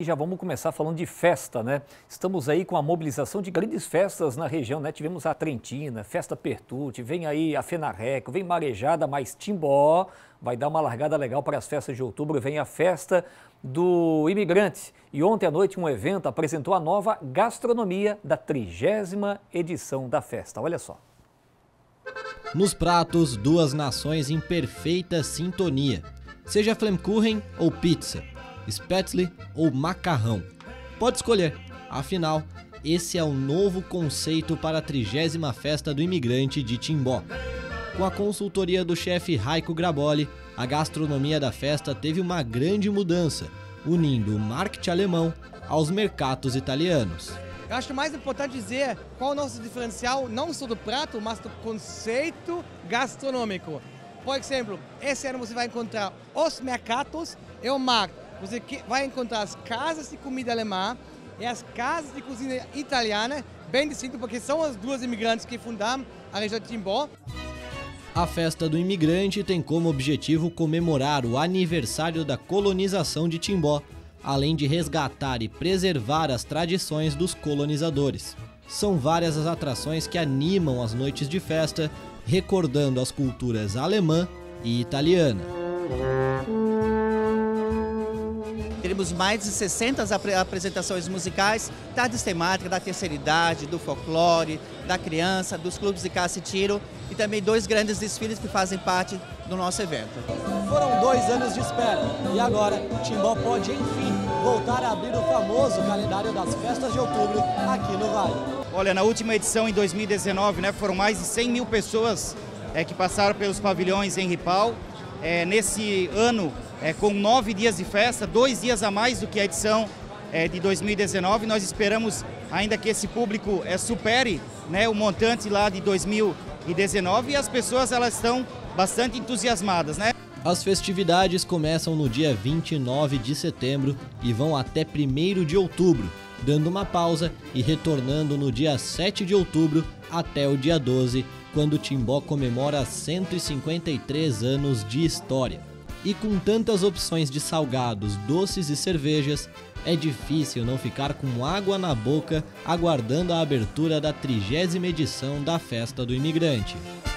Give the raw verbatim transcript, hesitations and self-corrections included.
E já vamos começar falando de festa, né? Estamos aí com a mobilização de grandes festas na região, né? Tivemos a Trentina, Festa Pertute, vem aí a Fenarreco, vem Marejada, mas Timbó vai dar uma largada legal para as festas de outubro. Vem a festa do imigrante. E ontem à noite um evento apresentou a nova gastronomia da trigésima edição da festa. Olha só. Nos pratos, duas nações em perfeita sintonia. Seja Flammkuchen ou pizza, Spätzle ou macarrão. Pode escolher, afinal, esse é o novo conceito para a trigésima Festa do Imigrante de Timbó. Com a consultoria do chefe Raico Graboli, a gastronomia da festa teve uma grande mudança, unindo o marketing alemão aos mercatos italianos. Eu acho mais importante dizer qual é o nosso diferencial, não só do prato, mas do conceito gastronômico. Por exemplo, esse ano você vai encontrar os mercados e o market. Você vai encontrar as casas de comida alemã e as casas de cozinha italiana, bem distinto, porque são as duas imigrantes que fundaram a região de Timbó. A Festa do Imigrante tem como objetivo comemorar o aniversário da colonização de Timbó, além de resgatar e preservar as tradições dos colonizadores. São várias as atrações que animam as noites de festa, recordando as culturas alemã e italiana. Teremos mais de sessenta apresentações musicais, tardes temáticas da terceira idade, do folclore, da criança, dos clubes de caça e tiro e também dois grandes desfiles que fazem parte do nosso evento. Foram dois anos de espera e agora Timbó pode, enfim, voltar a abrir o famoso calendário das festas de outubro aqui no Vale. Olha, na última edição, em dois mil e dezenove, né, foram mais de cem mil pessoas é, que passaram pelos pavilhões em Ripal. É, nesse ano, é, com nove dias de festa, dois dias a mais do que a edição é, de dois mil e dezenove, nós esperamos ainda que esse público é, supere, né, o montante lá de dois mil e dezenove e as pessoas elas estão bastante entusiasmadas, né? As festividades começam no dia vinte e nove de setembro e vão até primeiro de outubro, dando uma pausa e retornando no dia sete de outubro até o dia doze, quando Timbó comemora cento e cinquenta e três anos de história. E com tantas opções de salgados, doces e cervejas, é difícil não ficar com água na boca aguardando a abertura da trigésima edição da Festa do Imigrante.